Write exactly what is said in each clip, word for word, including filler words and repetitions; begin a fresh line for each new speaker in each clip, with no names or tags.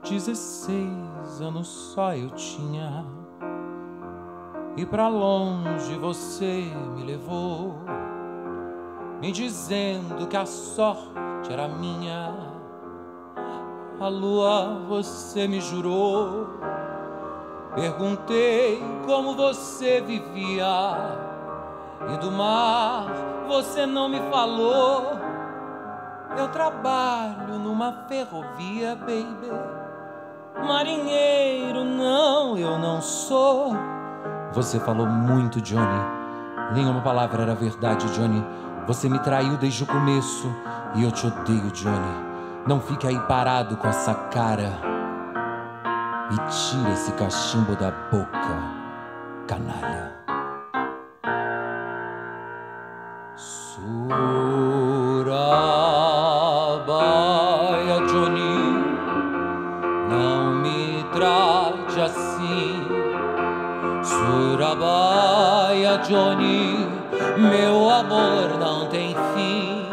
Dezesseis anos só eu tinha, e pra longe você me levou, me dizendo que a sorte era minha. A lua você me jurou, perguntei como você vivia, e do mar você não me falou. Eu trabalho numa ferrovia, baby. Marinheiro, não, eu não sou. Você falou muito, Johnny. Nenhuma palavra era verdade, Johnny. Você me traiu desde o começo e eu te odeio, Johnny. Não fique aí parado com essa cara e tira esse cachimbo da boca, canalha. Surabaya, Johnny, não me trate assim. Surabaya, Johnny, meu amor não tem fim.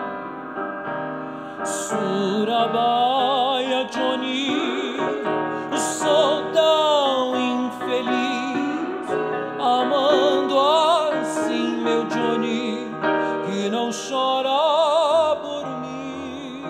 Surabaya, Johnny, sou tão infeliz, amando assim meu Johnny, que não chora por mim.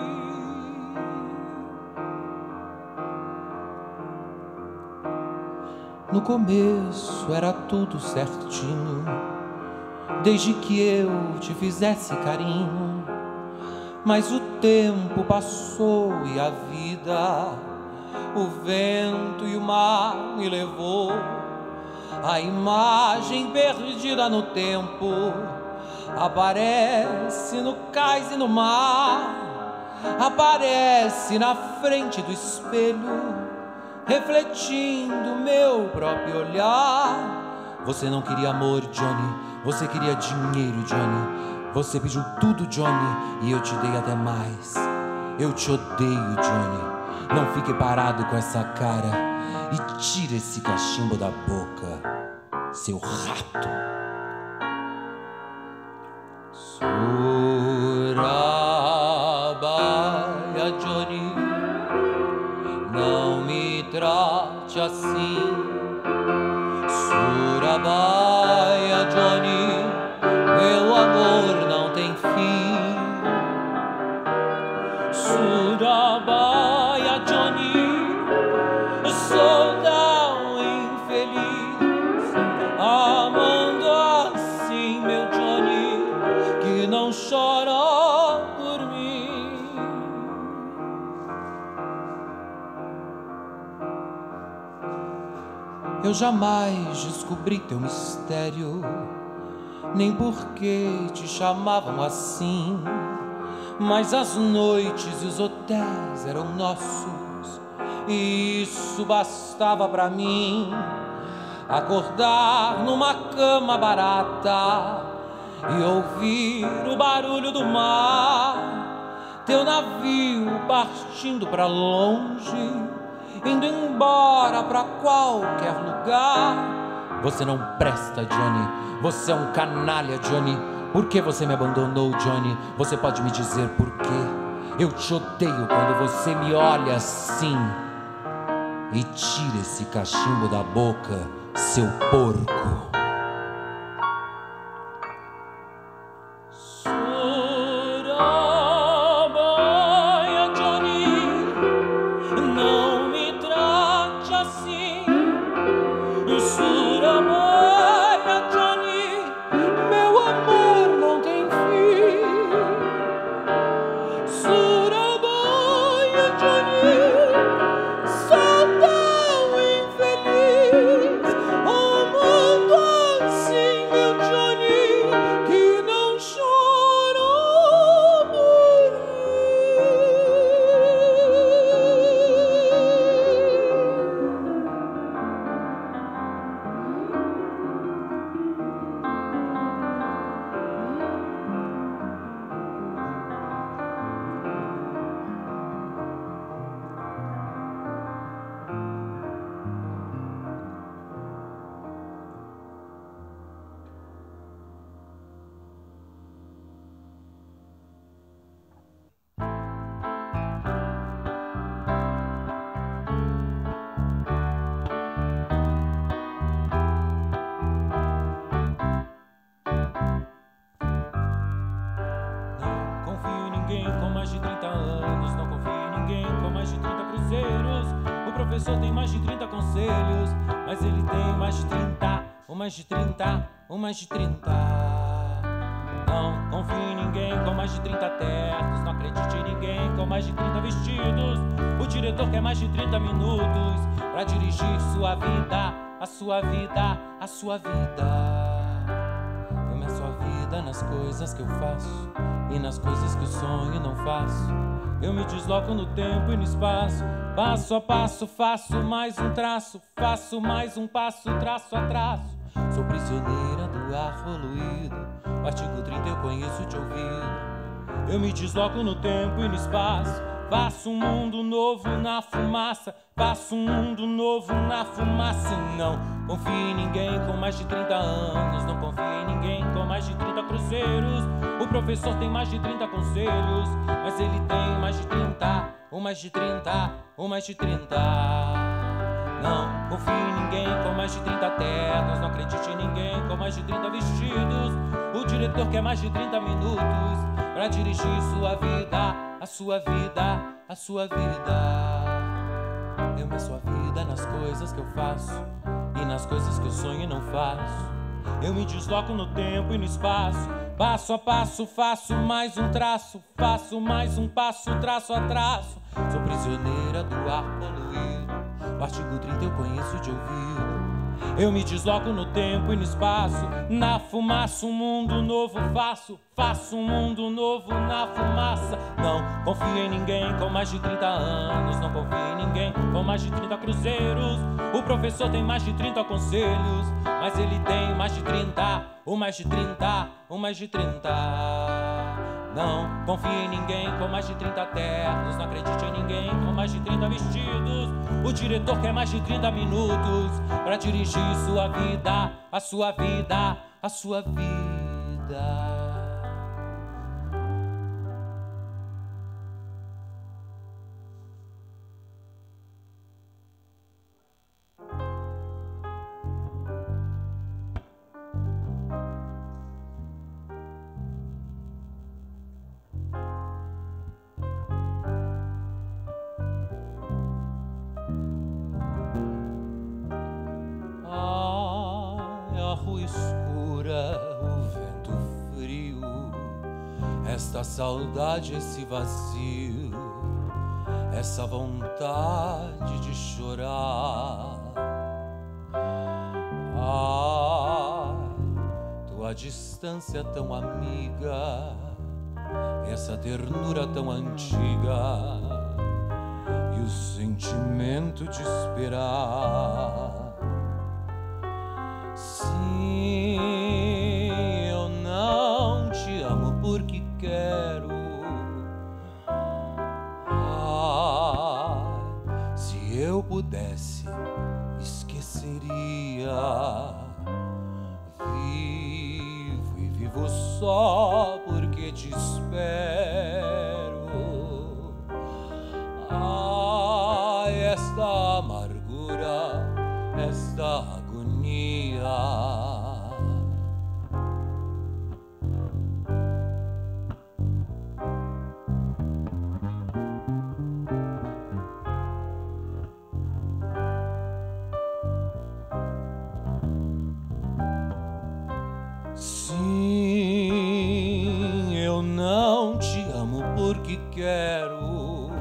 No começo era tudo certinho, desde que eu te fizesse carinho. Mas o tempo passou e a vida, o vento e o mar me levou. A imagem perdida no tempo aparece no cais e no mar, aparece na frente do espelho, refletindo meu próprio olhar. Você não queria amor, Johnny, você queria dinheiro, Johnny. Você pediu tudo, Johnny, e eu te dei até mais. Eu te odeio, Johnny. Não fique parado com essa cara e tira esse cachimbo da boca, seu rato. Surabaya, Johnny, não me trate assim. Surabaya, Johnny, meu amor não tem fim. Surabaya, Johnny, sou tão infeliz, amando assim meu Johnny, que não chora por mim. Eu jamais descobri teu mistério, nem por que te chamavam assim. Mas as noites e os hotéis eram nossos, e isso bastava pra mim. Acordar numa cama barata e ouvir o barulho do mar, teu navio partindo pra longe, indo embora pra qualquer lugar. Você não presta, Johnny. Você é um canalha, Johnny. Por que você me abandonou, Johnny? Você pode me dizer por quê? Eu te odeio quando você me olha assim. E tira esse cachimbo da boca, seu porco. Surabaya, Johnny, não me trate assim. Surabaya, Johnny, meu amor não tem fim. Surabaya, Johnny, sou tão infeliz, amando ninguém com mais de trinta anos, não confie em ninguém com mais de trinta cruzeiros. O professor tem mais de trinta conselhos, mas ele tem mais de trinta, ou mais de trinta, ou mais de trinta. Não confie em ninguém com mais de trinta ternos, não acredite em ninguém com mais de trinta vestidos. O diretor quer mais de trinta minutos pra dirigir sua vida, a sua vida, a sua vida. Filme a sua vida nas coisas que eu faço e nas coisas que eu sonho e não faço. Eu me desloco no tempo e no espaço, passo a passo faço mais um traço, faço mais um passo, traço a traço. Sou prisioneira do ar poluído, o artigo trinta eu conheço de ouvido. Eu me desloco no tempo e no espaço, faço um mundo novo na fumaça, faço um mundo novo na fumaça. Não confie em ninguém com mais de trinta anos, não confie em ninguém com mais de trinta cruzeiros. O professor tem mais de trinta conselhos, mas ele tem mais de trinta, ou mais de trinta, ou mais de trinta. Não confie em ninguém com mais de trinta ternos, não acredite em ninguém com mais de trinta vestidos. O diretor quer mais de trinta minutos pra dirigir sua vida, a sua vida, a sua vida. Eu me sua vida nas coisas que eu faço e nas coisas que eu sonho e não faço. Eu me desloco no tempo e no espaço, passo a passo faço mais um traço, faço mais um passo, traço a traço. Sou prisioneira do ar poluído, o artigo trinta eu conheço de ouvido. Eu me desloco no tempo e no espaço, na fumaça um mundo novo faço, faço um mundo novo na fumaça. Não confie em ninguém com mais de trinta anos, não confie em ninguém com mais de trinta cruzeiros. O professor tem mais de trinta conselhos, mas ele tem mais de trinta, ou mais de trinta, ou mais de trinta. Não confie em ninguém com mais de trinta ternos, não acredite em ninguém com mais de trinta vestidos. O diretor quer mais de trinta minutos pra dirigir sua vida, a sua vida, a sua vida. Esta saudade, esse vazio, essa vontade de chorar. Ah, tua distância tão amiga, essa ternura tão antiga e o sentimento de esperar. Sim, eu não te amo porque quero. Ah, se eu pudesse, esqueceria. Vivo e vivo só porque te espero. Ah, esta amargura, esta agonia. Sim, eu não te amo porque quero.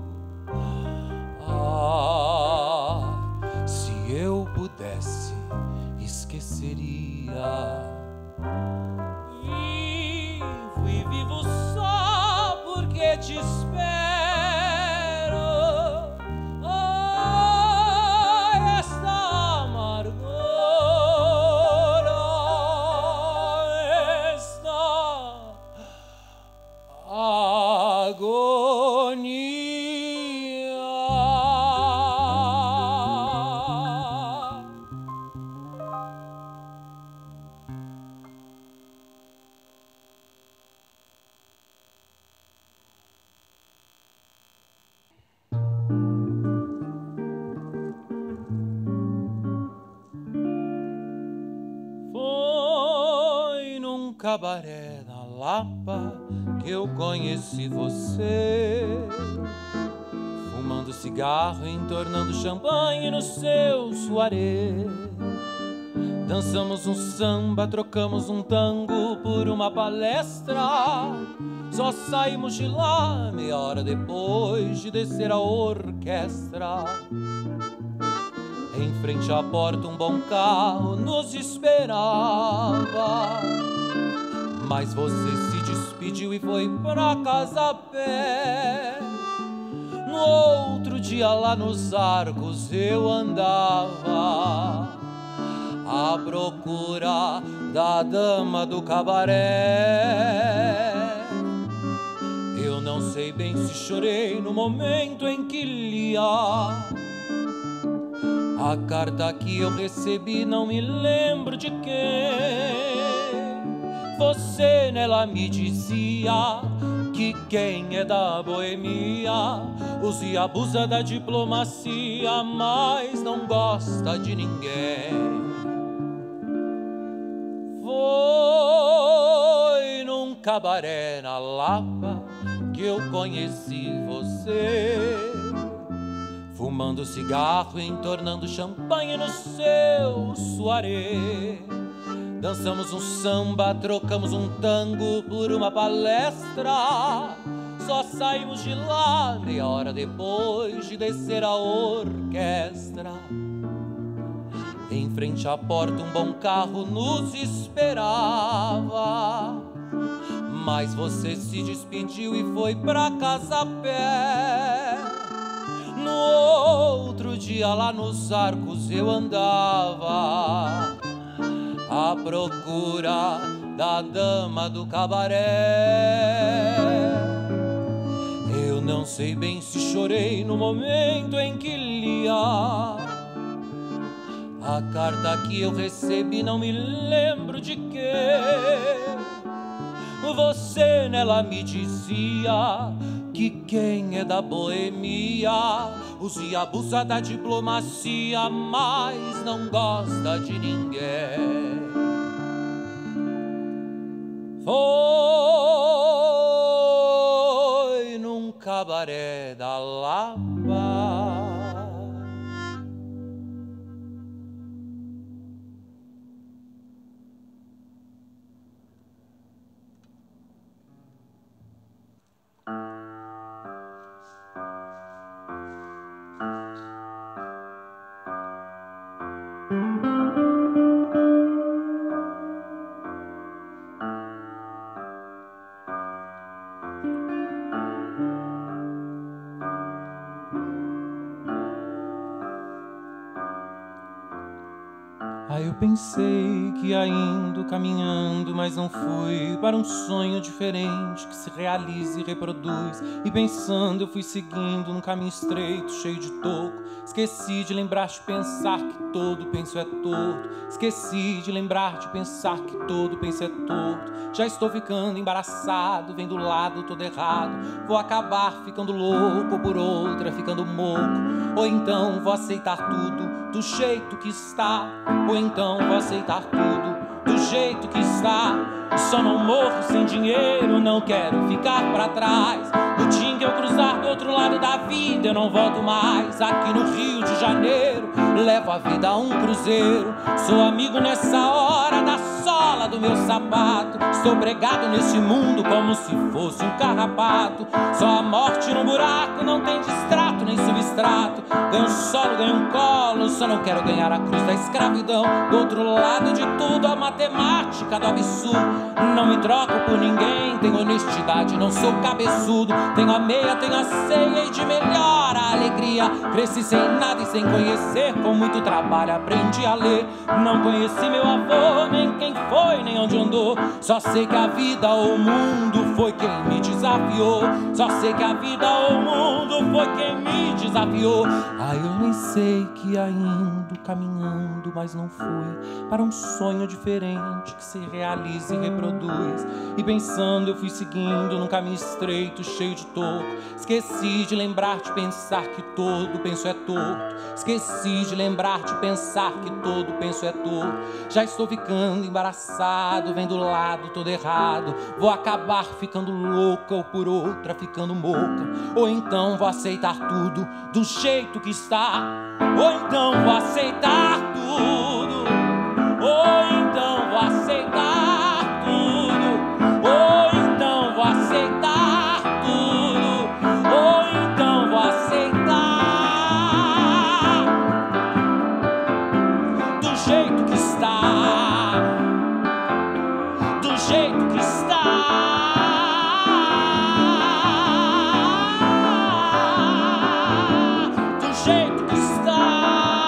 Ah, se eu pudesse, esqueceria. Vivo e vivo só porque te espero. Ah, esta amargura, agonia. Foi num cabaré na Lapa que eu conheci você, fumando cigarro, entornando champanhe no seu soirée. Dançamos um samba, trocamos um tango por uma palestra. Só saímos de lá meia hora depois de descer a orquestra. Em frente à porta um bom carro nos esperava, mas você se despediu e foi pra casa a pé. No outro dia lá nos Arcos eu andava à procura da dama do cabaré. Eu não sei bem se chorei no momento em que lia a carta que eu recebi, não me lembro de quem. Você nela me dizia que quem é da boemia usa e abusa da diplomacia, mas não gosta de ninguém. Foi num cabaré na Lapa que eu conheci você, fumando cigarro, entornando champanhe no seu soirée. Dançamos um samba, trocamos um tango por uma palestra. Só saímos de lá meia hora depois de descer a orquestra. Em frente à porta um bom carro nos esperava, mas você se despediu e foi pra casa a pé. No outro dia lá nos Arcos eu andava à procura da dama do cabaré. Eu não sei bem se chorei no momento em que lia a carta que eu recebi, não me lembro de quem. Você nela me dizia que quem é da boemia usa e abusa da diplomacia, mas não gosta de ninguém. Foi num cabaré da Lapa Aí eu pensei que ia indo, caminhando, mas não fui para um sonho diferente que se realiza e reproduz. E pensando eu fui seguindo num caminho estreito, cheio de toco. Esqueci de lembrar de pensar que todo penso é torto. Esqueci de lembrar de pensar que todo penso é torto. Já estou ficando embaraçado, vem do lado todo errado. Vou acabar ficando louco, ou por outra ficando moco. Ou então vou aceitar tudo do jeito que está, ou então vou aceitar tudo do jeito que está. Só não morro sem dinheiro, não quero ficar pra trás. No dia em que eu cruzar do outro lado da vida, eu não volto mais. Aqui no Rio de Janeiro, levo a vida a um cruzeiro. Sou amigo nessa hora da sola do meu sapato. Estou pregado nesse mundo como se fosse um carrapato. Só a morte no buraco, não tem distrato nem substrato. Ganho um solo, ganho um colo, só não quero ganhar a cruz da escravidão. Do outro lado de tudo, a matemática do absurdo. Não me troco por ninguém, tenho honestidade, não sou cabeçudo. Tenho a meia, tenho a ceia e de melhor a alegria. Cresci sem nada e sem conhecer, com muito trabalho aprendi a ler. Não conheci meu avô, nem quem foi, nem onde andou. Só sei que a vida ou o mundo foi quem me desafiou. Só sei que a vida ou o mundo foi quem me desafiou. Ah, eu nem sei que ia indo, caminhando, mas não fui para um sonho diferente que se realiza e reproduz. E pensando eu fui seguindo indo num caminho estreito, cheio de toco. Esqueci de lembrar de pensar que todo penso é torto. Esqueci de lembrar de pensar que todo penso é torto. Já estou ficando embaraçado, vem do lado todo errado. Vou acabar ficando louca ou por outra ficando moca. Ou então vou aceitar tudo do jeito que está. Ou então vou aceitar tudo. Ou então vou aceitar tudo. Ou então vou aceitar tudo. Ou então vou aceitar do jeito que está. Do jeito que está. Do jeito que está.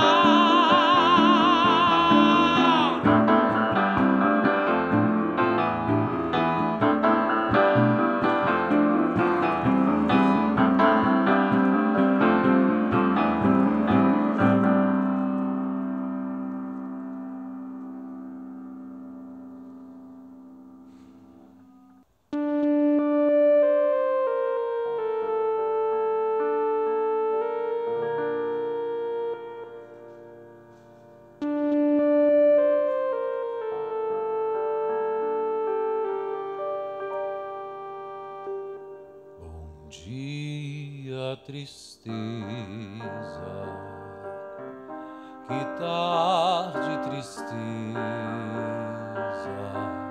Dia, tristeza, que tarde, tristeza.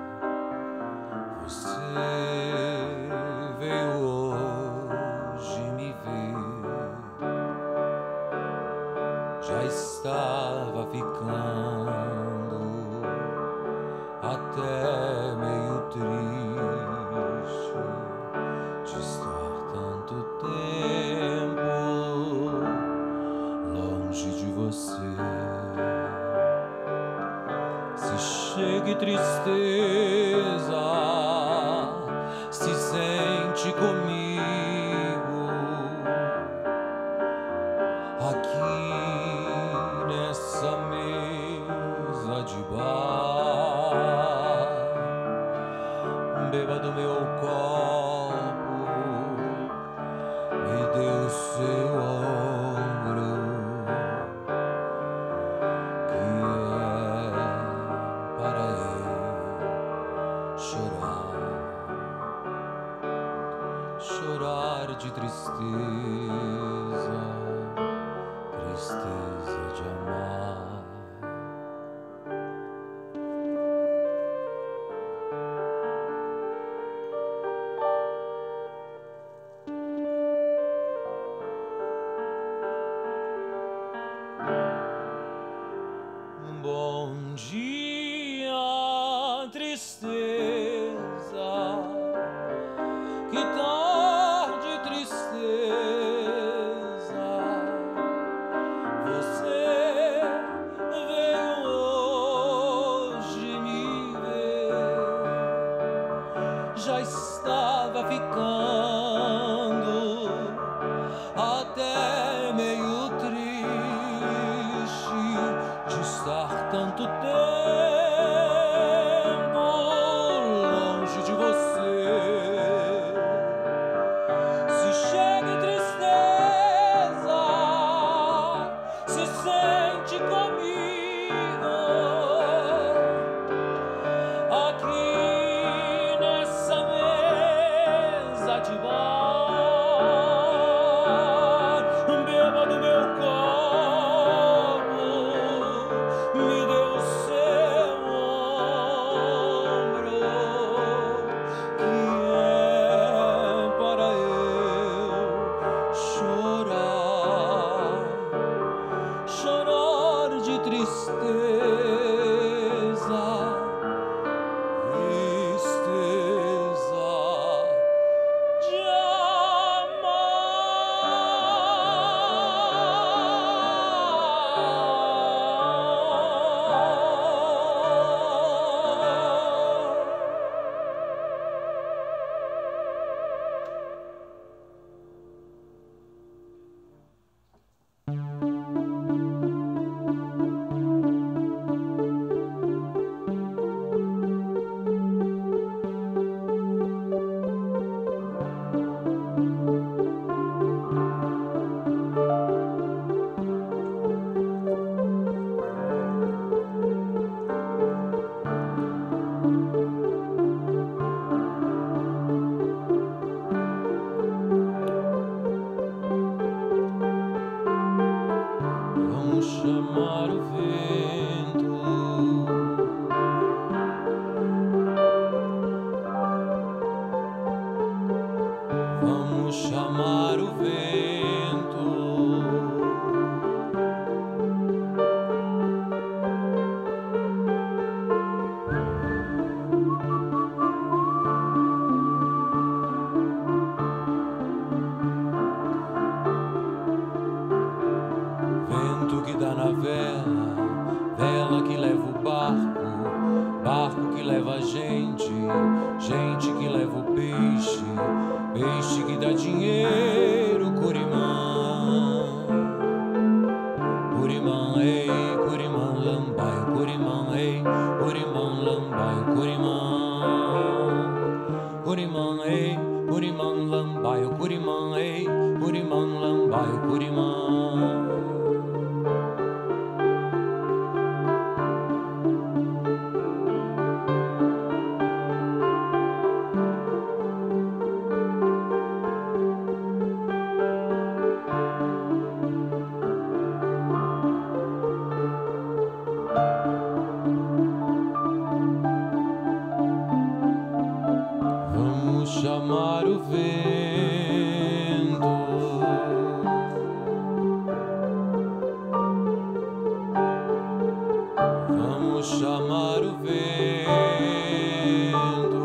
Você veio hoje me ver, já estava ficando até meio triste de estar tanto tempo longe de você. Se chega tristeza, se sente comigo aqui nessa mesa de bar. Beba do meu copo, me dê o seu ombro, que é para eu chorar, chorar de tristeza, tristeza de amar. Bom dia, tristeza, que tarde, tristeza. Você veio hoje me ver, já estava ficando até meio triste de estar tanto tempo longe de você. Se chega tristeza, se sente comigo aqui nessa mesa de bar. Vamos chamar o vento. Vento que dá na vela, vela que leva o barco, barco que leva a gente, gente que leva o peixe, peixe que dá dinheiro, Curimã. Curimã, ei, Curimã, lambaio, Curimã, ei, Curimã, lambaio, Curimã. Curimã, ei, Curimã, lambaio, Curimã, ei, Curimã, lambaio, Curimã. Chamar o vento. Vamos chamar o vento.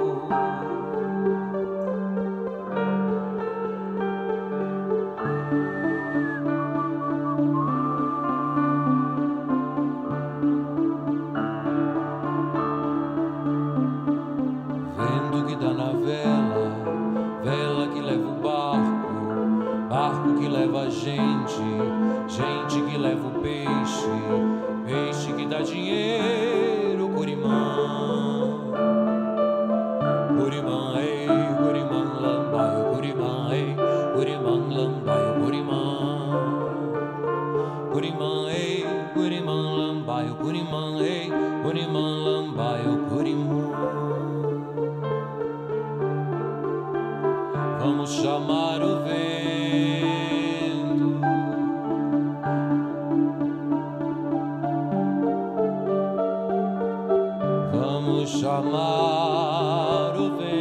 Vento que dá na vela, vela que leva o barco, barco que leva a gente, gente que leva o peixe, peixe que dá dinheiro, Curimã. Curimã, ei, Curimã, lambaio, Curimã, ei, Curimã, lambaio, Curimã. Curimã, ei, Curimã, lambaio, Curimã, ei, Curimã, lambaio, Curimã. Vamos chamar o vento. Vamos chamar o vento.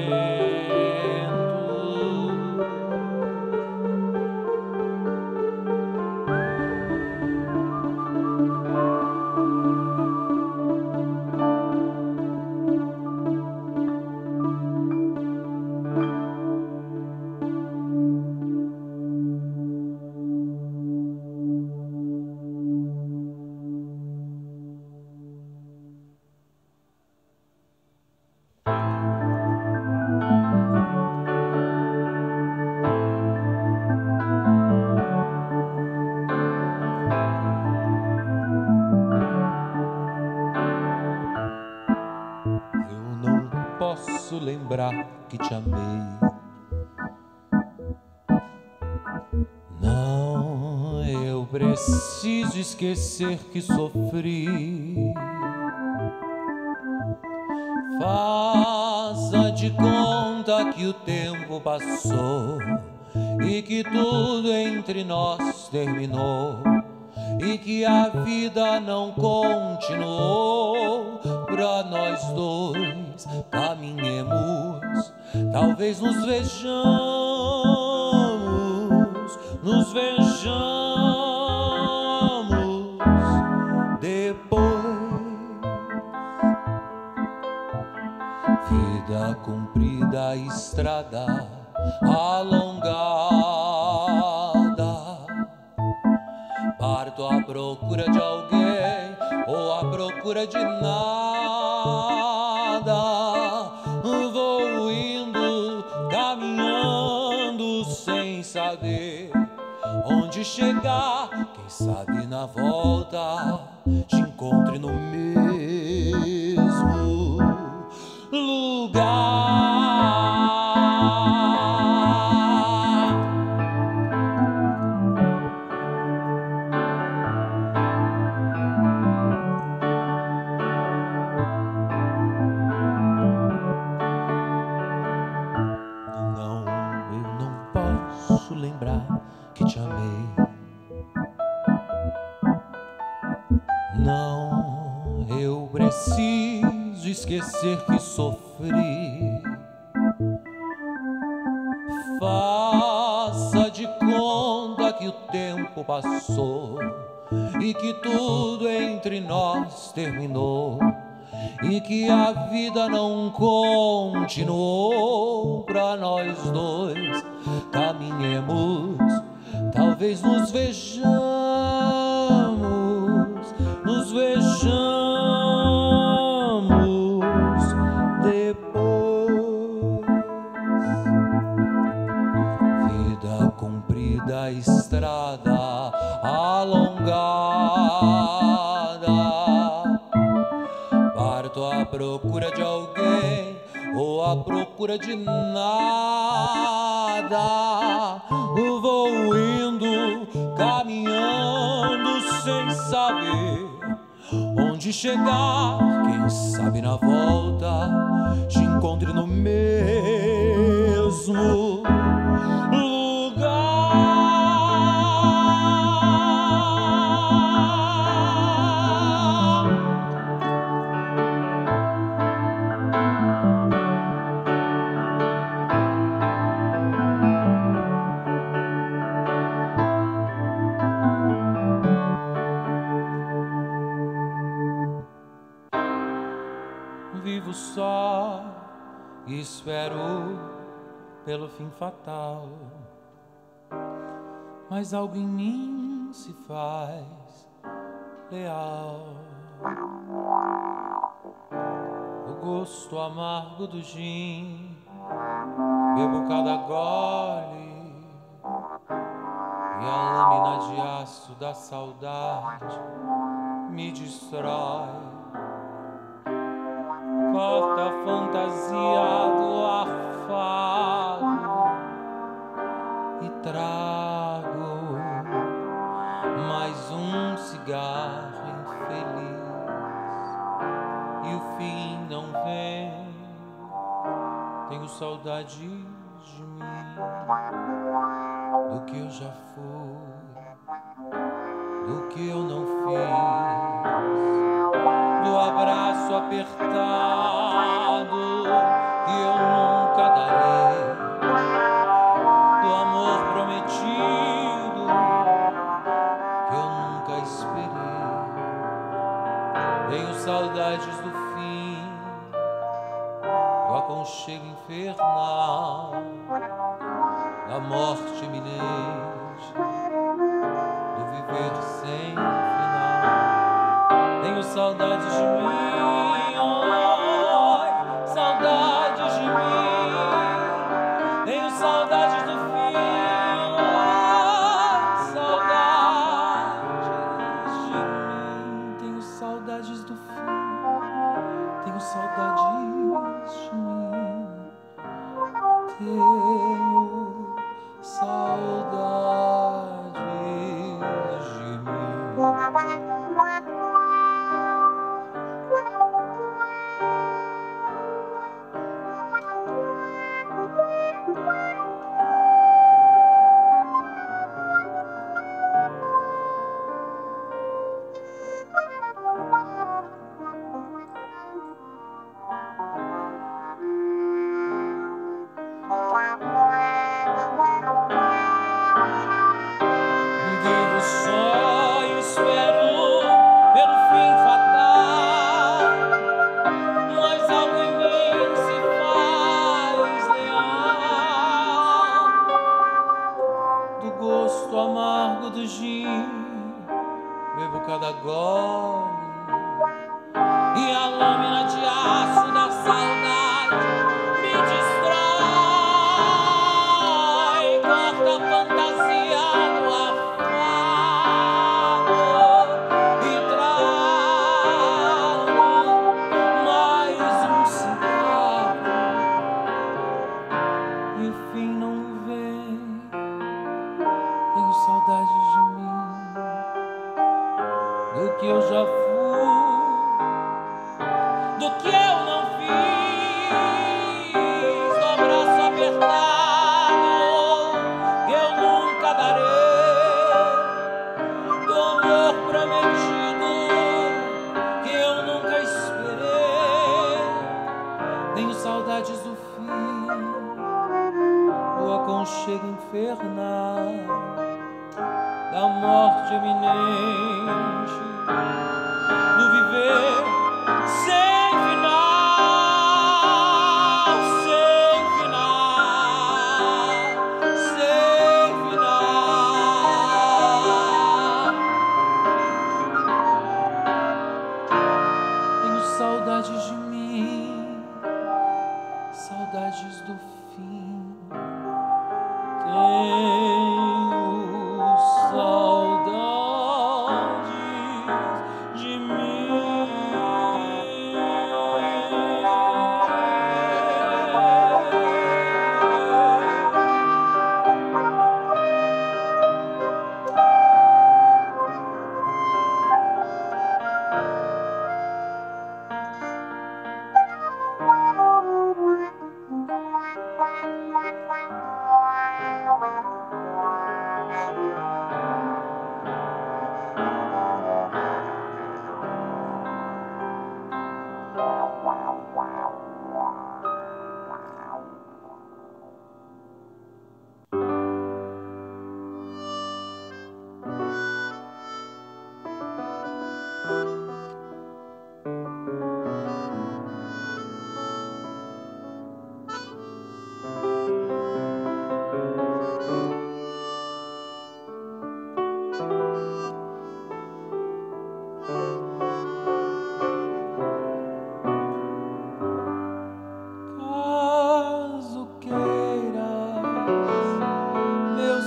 Posso lembrar que te amei. Não, eu preciso esquecer que sofri. Faça de conta que o tempo passou e que tudo entre nós terminou e que a vida não continuou. Pra nós dois caminhemos, talvez nos vejamos, nos vejamos depois. Vida comprida, estrada alongada, parto à procura de alguém ou à procura de nada. Vou indo, caminhando sem saber onde chegar. Quem sabe na volta te encontre no mesmo lugar. Lembrar que te amei. Não, eu preciso esquecer que sofri. Faça de conta que o tempo passou e que tudo entre nós terminou e que a vida não continuou pra nós dois. Caminhemos, talvez nos vejamos, nos vejamos depois. Vida comprida, estrada alongada, parto à procura de alguém ou à procura de nada. Vou indo, caminhando sem saber onde chegar. Quem sabe na volta te encontre no mesmo vivo só e espero pelo fim fatal, mas algo em mim se faz leal. O gosto amargo do gin, bebo cada gole, e a lâmina de aço da saudade me destrói. Corta a fantasia do afago e trago mais um cigarro infeliz, e o fim não vem. Tenho saudade de mim, do que eu já fui, do que eu não fiz, do abraço apertado que eu nunca darei, do amor prometido que eu nunca esperei. Tenho saudades do fim, do aconchego infernal, da morte iminente, do viver sem final. Tenho saudades de mim, oi, saudades de mim. Tenho saudades do fim, oi, saudades de mim. Tenho saudades do fim, tenho saudades de mim. Tenho saudades de mim. Vivo só e espero pelo fim fatal, mas algo em mim se faz leal. Do gosto amargo do gin, bebo cada gole, e a lâmina de aço da saudade me destrói. Corta a fantasia do afago e trago mais um cigarro, e o fim não vem. Tenho saudades de mim, do que eu já fui, do que eu não fiz, do abraço apertado que eu nunca darei, do amor prometido que eu nunca esperei. Tenho saudades do fim, do aconchego aconchego infernal da morte iminente, do viver sem final, sem final, sem final. Tenho saudades de mim, saudades do fim. Tenho saudades de mim. Caso queiras meus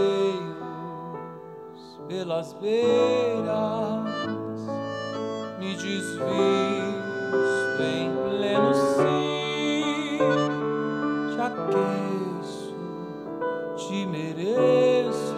seios pelas beiras, me desvisto em pleno cio, te aqueço, te mereço.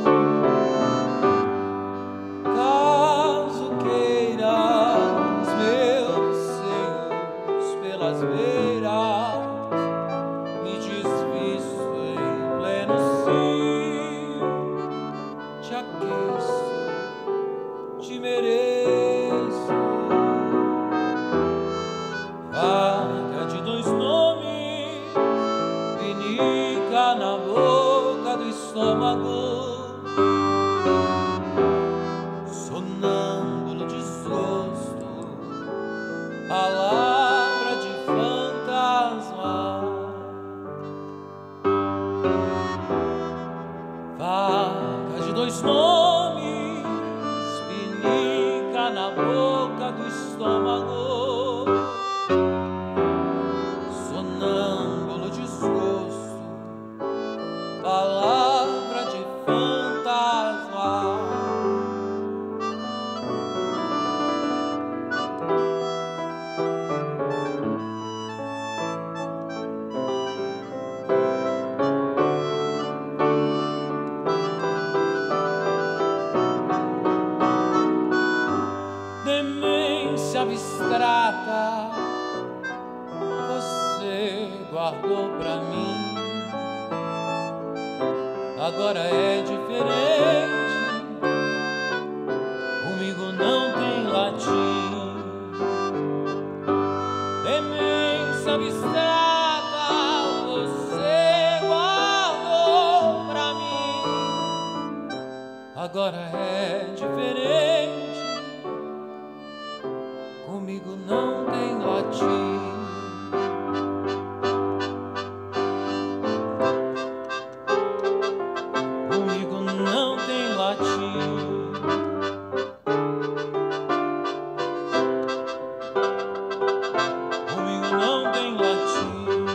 Caso queiras meus seios pelas beiras, me desvisto em pleno cio, te aqueço, te mereço. Vaca de dois nomes, pinica na boca do estômago, sonâmbulo desgosto, palavra de fantasma. Vaca de dois nomes, pinica na boca do estômago, sonâmbulo desgosto, palavra de fantasma. Demência abstrata, você guardou pra mim. Agora é diferente, comigo não tem latim. Demência abstrata, você guardou pra mim. Agora é diferente, comigo não tem latim. Comigo não tem latim. Comigo não tem latim.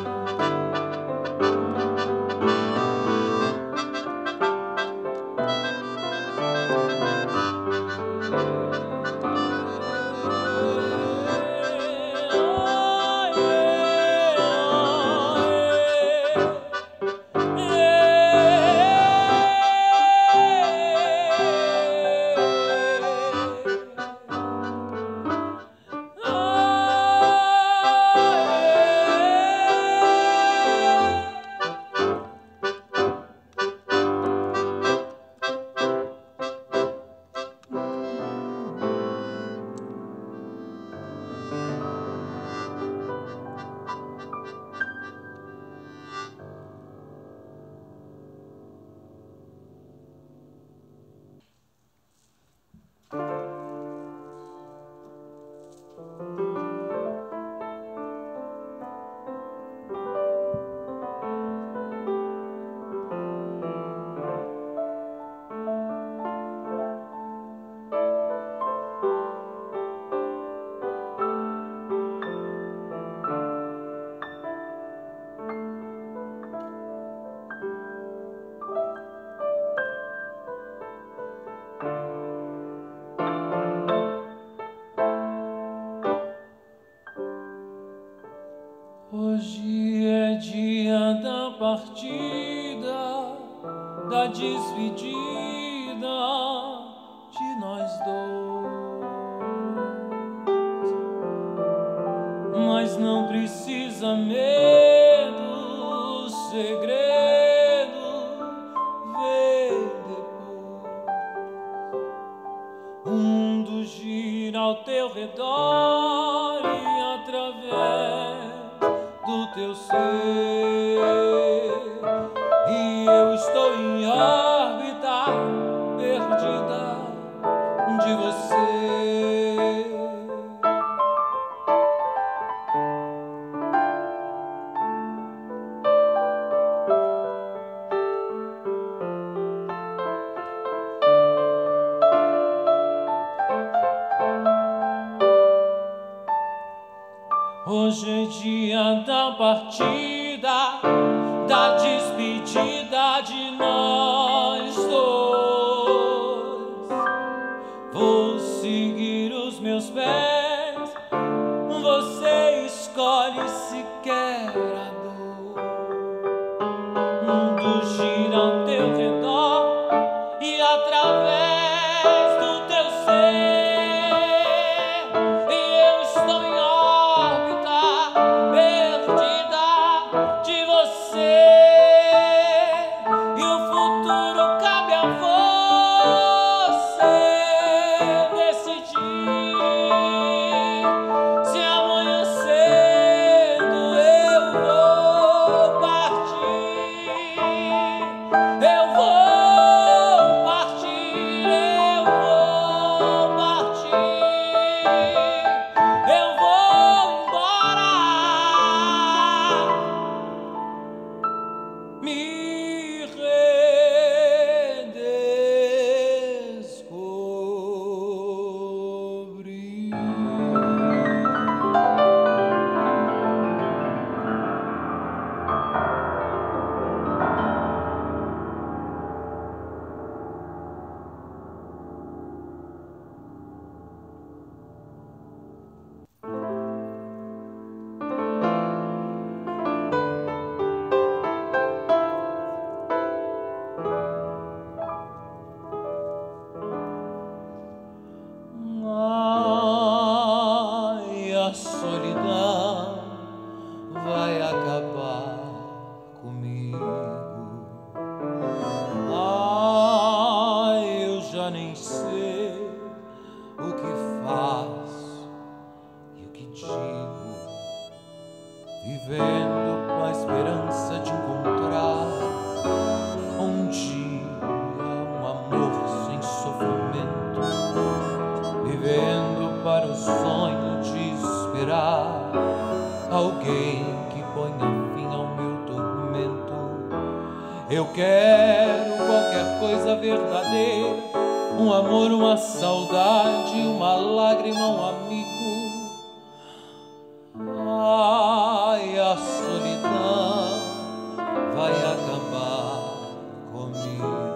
dia da partida, da despedida de nós dois. Mas não precisa medo, segredo, vem depois. O mundo gira ao teu redor e através do teu ser, e eu estou em órbita perdida de você. Hoje é dia da partida, da despedida de nós dois. Vou seguir os meus pés, você escolhe se quer a dor. O mundo gira ao teu redor e através do teu ser. A solidão vai acabar comigo. Ah, eu já nem sei o que faço e o que digo, vivendo com a esperança de encontrar um dia um amor sem sofrimento, vivendo para o sonho de esperar alguém que ponha fim ao meu tormento. Eu quero qualquer coisa verdadeira, um amor, uma saudade, uma lágrima, um amigo. Ai, a solidão vai acabar comigo.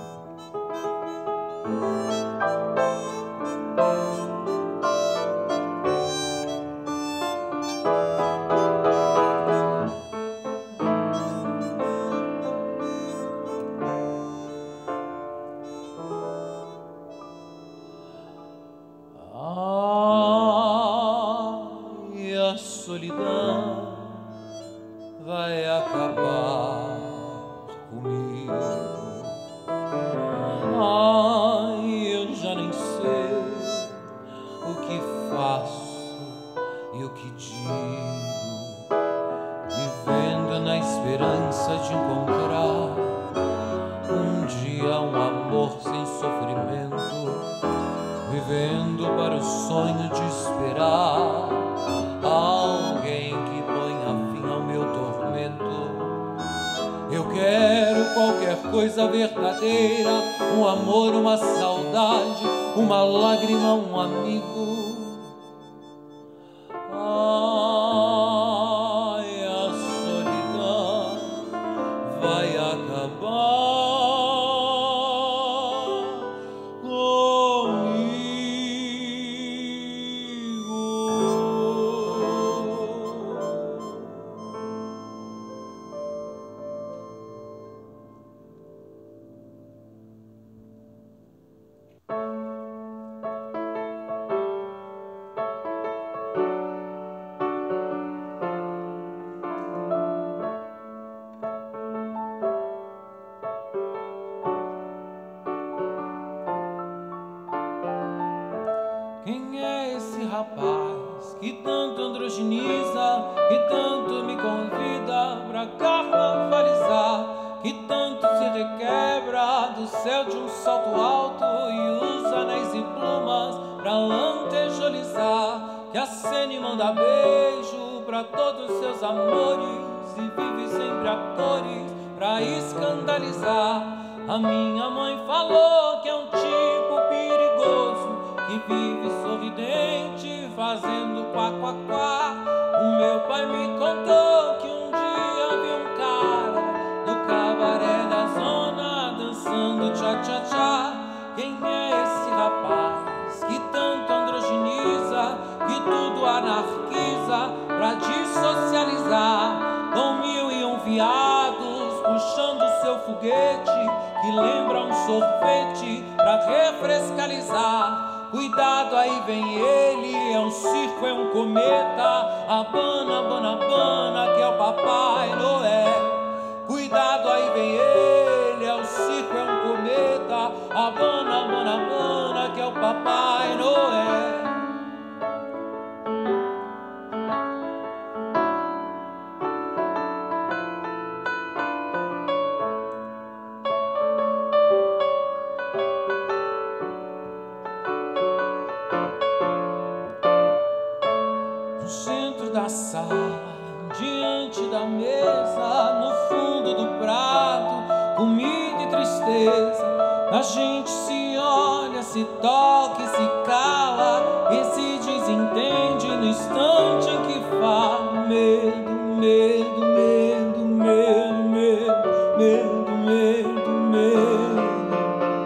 A solidão vai acabar comigo. Ai, eu já nem sei o que faço e o que digo, vivendo na esperança de encontrar um dia um amor sem sofrimento, vivendo para o sonho de esperar alguém que ponha fim ao meu tormento. Eu quero qualquer coisa verdadeira, um amor, uma saudade, uma lágrima, um amigo. Ai, a solidão vai acabar comigo. que tanto androgeniza, que tanto me convida pra carnavalizar, que tanto se requebra do céu de um salto alto e usa anéis e plumas pra lantejolizar, que acena e manda beijo pra todos seus amores e vive sempre a cores pra escandalizar. A minha mãe falou que é um tipo perigoso, que vive sorridente fazendo quá quá quá. O meu pai me contou que um dia viu um cara no cabaré da zona dançando tchá tchá tchá. Quem é esse rapaz que tanto androgeniza, que tudo anarquiza pra dessocializar? Com mil e um viados puxando seu foguete, que lembra um sorvete pra refrescalizar. Cuidado, aí vem ele, é um circo, é um cometa, abana, abana, abana, que é o Papai Noel. Cuidado, aí vem ele, é um circo, é um cometa, abana, abana, abana, que é o Papai Noel. No centro da sala, diante da mesa, no fundo do prato, comida e tristeza. A gente se olha, se toca e se cala, e se desentende no instante em que fala. Medo, medo, medo, medo, medo, medo, medo, medo.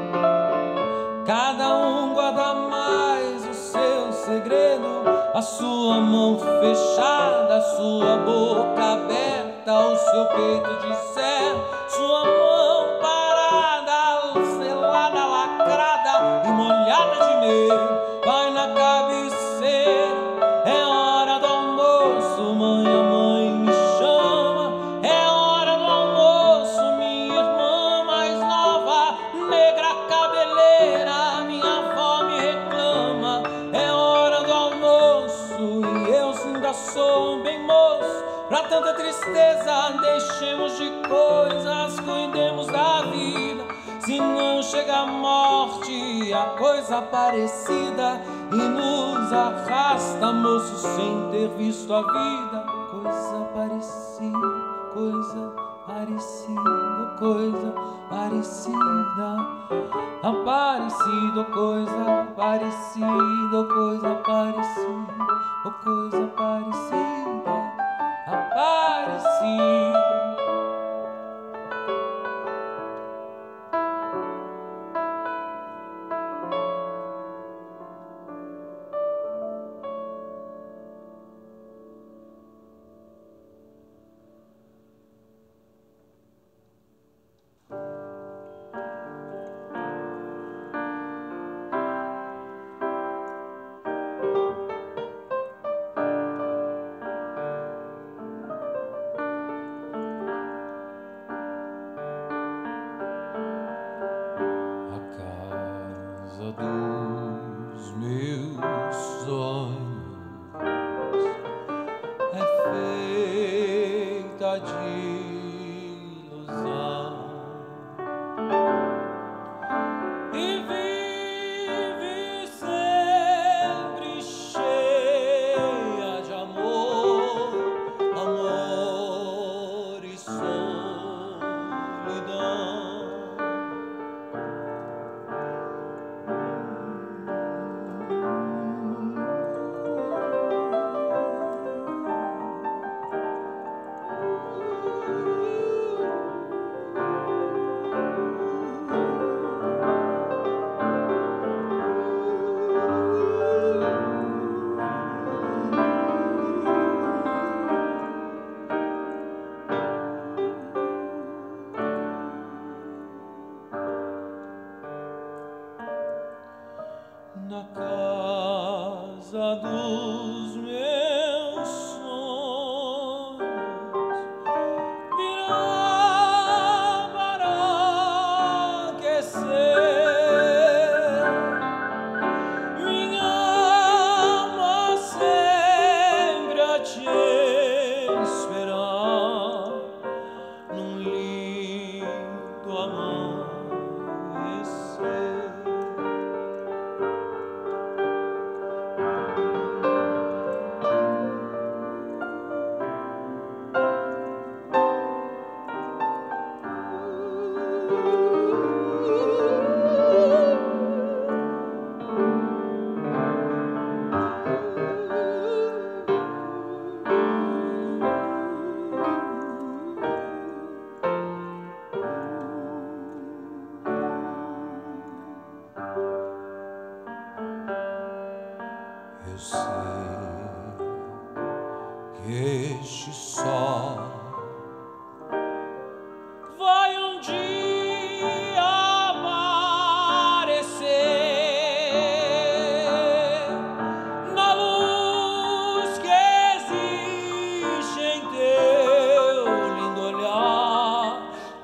Cada um guarda mais o seu segredo, a sua mão fechada, a sua boca aberta, o seu peito de céu, sua mão parada, selada, lacrada e molhada de medo. Vai na cabeceira, é hora do almoço, mãe, a mãe me chama. É hora do almoço, minha irmã mais nova, negra cabeleira, minha avó me reclama. É hora do almoço e eu ainda sou um bem moço. Pra tanta tristeza, deixemos de coisas, cuidemos da vida. Se não chega a morte, a coisa parecida, e nos arrasta, moço, sem ter visto a vida. Coisa parecida, coisa parecida, coisa parecida. Aparecido, coisa parecida, coisa parecida, oh, coisa parecida, aparecida.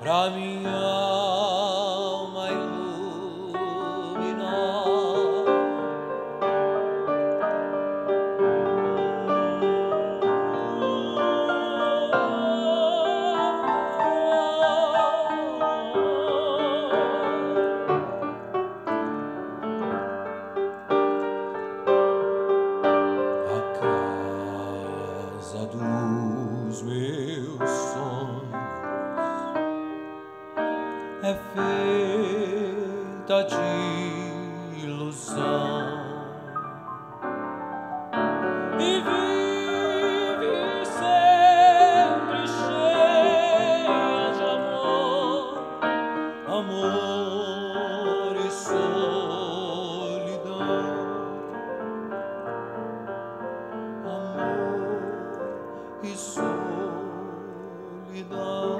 pra minha alma iluminar. A casa dos meus sonhos é feita de ilusão e vive sempre cheia de amor, amor e solidão, amor e solidão.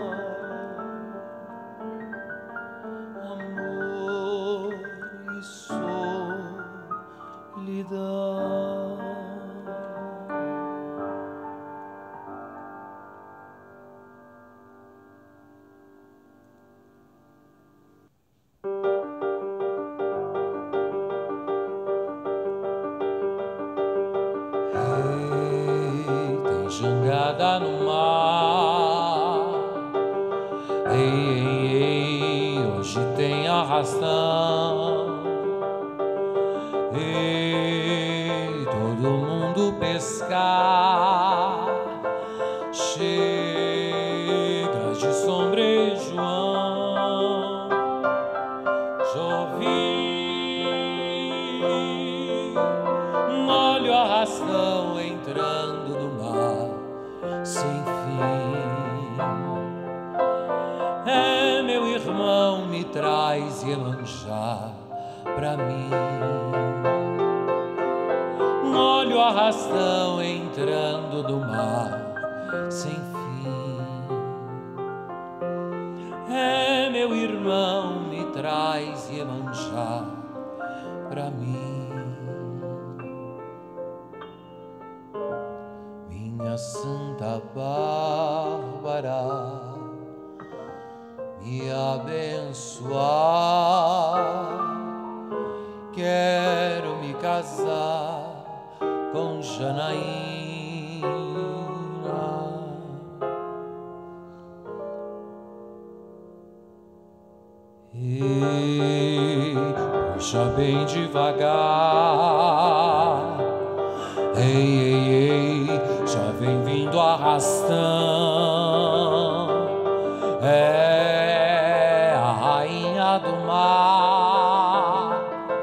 Amor e solidão. Ei, tem jangada no mar. Ei, ei, ei, hoje tem arrastão. Ei, todo mundo pescar. Chega de São João. Chovi, molho arrastão entrando no mar sem fim. É, meu irmão, me traz Iemanjá pra mim. Molho arrastão entrando no mar sem fim. É, meu irmão, me traz Iemanjá pra mim. Minha Santa Bárbara, me abençoar. Quero me casar com Janaína. E puxa bem devagar. Ei, ei, ei, já vem vindo arrastão. É a rainha do mar.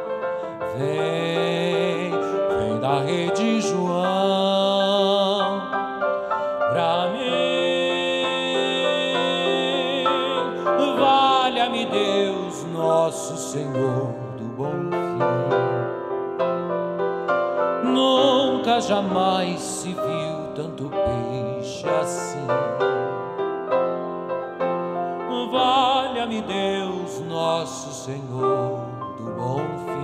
Vem, vem da rede João pra mim. Valha-me Deus, nosso Senhor do bom fim. Nunca jamais se viu tanto peixe assim. Valha-me Deus, nosso Senhor do bom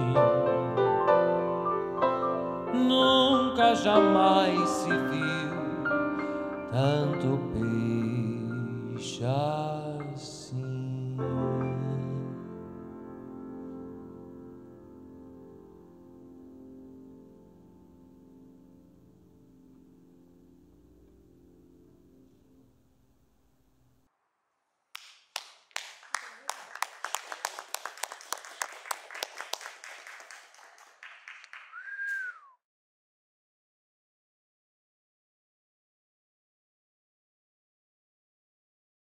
fim. Nunca jamais se viu tanto peixe assim.